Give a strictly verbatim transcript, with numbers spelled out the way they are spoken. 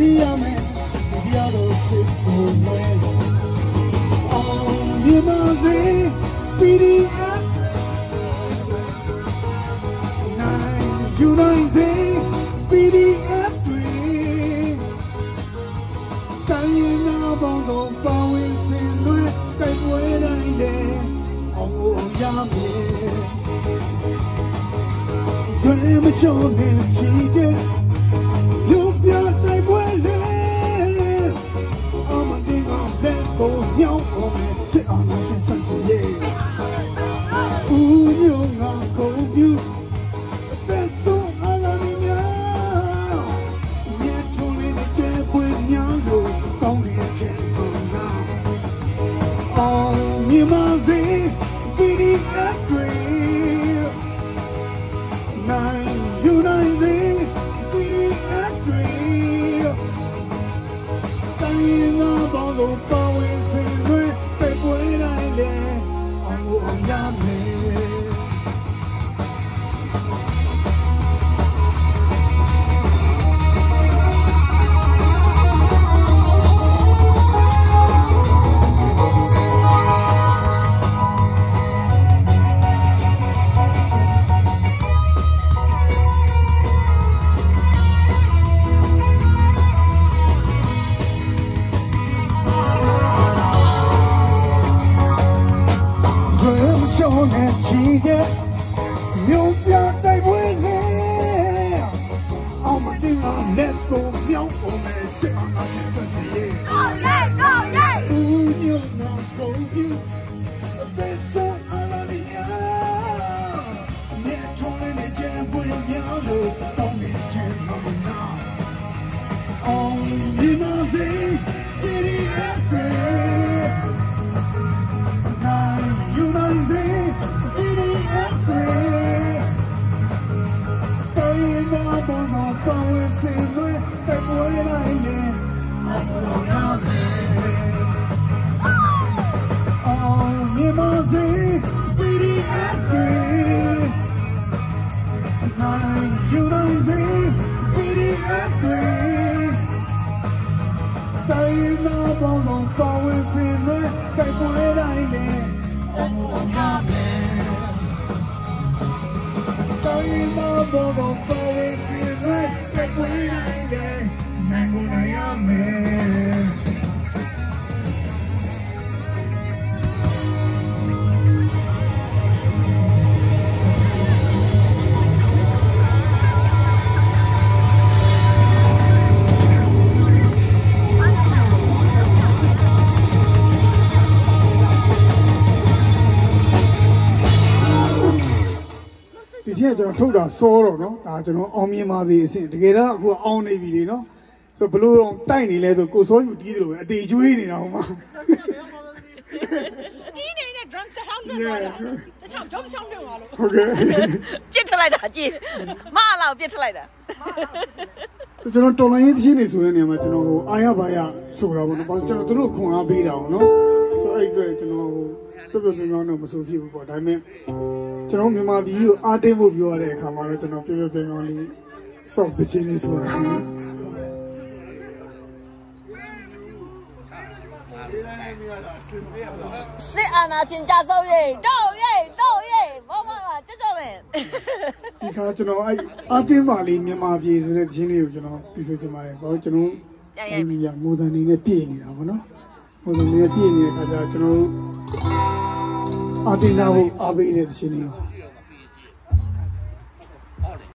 dear man, the other sick away. Oh, you must say, P D F. Nine, you know, say, P D F three. Dying up on the powers in the right way I lay. Oh, yummy. Swim shone and cheated. You built a well. I'm a thing of that go young. Sit on the Sunday. Ooh, you are cold, you. That's so I love you now. Yet, only the jet with young, only a jet now. Oh, you must say, B D F three. Nine, you nine, say, B D F three. Dying up on the powers in the back when I lay. Oh, I'm yummy. Miêu bia tay quê lê, ông mà đi làm nét tô miêu của mẹ sẽ ăn nó sẽ sân gì? Go yeah, go yeah. Ừ như là cầu yêu, về sau anh là đi nhá, nhẹ trong lên để che vui nhớ lời tao nghe che lòng nào. Ông đi mà gì, đi đi em về, này yêu này gì, đi đi em về.ကျွန်တော်ထုတ်တာစောတော့เนาะဒါကျွန်တော်အောင်မြင်ပါစေအဆင့်တကယ်တော့အခုအောင်နေပြီလေเนาะဆိုဘလို့တော့တိုက်နေလဲဆိုကိုစောယူတီးတယ်လို့ပဲအသေးကျွေးနေတာဟိုမှာတီးနေတဲ့ drum ချက်အောင်လွတ်သွားတာတခြား drum ချောင်းလွတ်သွားလို့ဟုတ်ကဲ့ပြစ်ထလိုက်တာကြည့်မအောင်ပြစ်ထလိုက်တာကျွန်တော်တော်လိုင်းရေးသင်းနေဆိုတဲ့နေရာမှာကျွန်တော်ဟိုအာရဘာရဆိုတာပေါ့เนาะဘာကျွန်တော်တို့ခွန်အားပေးတာပေါ့เนาะဆိုအဲ့အတွက်ကျွန်တော်ဟိုပြပြပြပြောင်းတော့မဆိုဖြစ်ဘူးပေါ့ဒါပေမဲ့ကျွန်တော်မြန်မာပြည်ကိုအားတင်းဖို့ပြောရတဲ့အခါမှာတော့ကျွန်တော်ပြပြပြပြောင်းလေး soft သချင်းလေးဆိုတာစစ်အာဏာရှင်ကြဆုံးရေးတော့ရေးတော့ရေးဘာမှမကြကြလဲဒီခါကျွန်တော်အဲ့အားတင်းပါလေးမြန်မာပြည်ဆိုတဲ့သချင်းလေးကိုကျွန်တော်ပြီးဆိုချင်ပါတယ်ဘာလို့ကျွန်တော်ဒီရမိုးတန်နေနဲ့ပြည့်နေတာပေါ့နော်မိုးတန်နေနဲ့ပြည့်နေတဲ့ခါကျကျွန်တော်အာတင်နာကိုအားပေးနေတဲ့သချင်းလေးပါ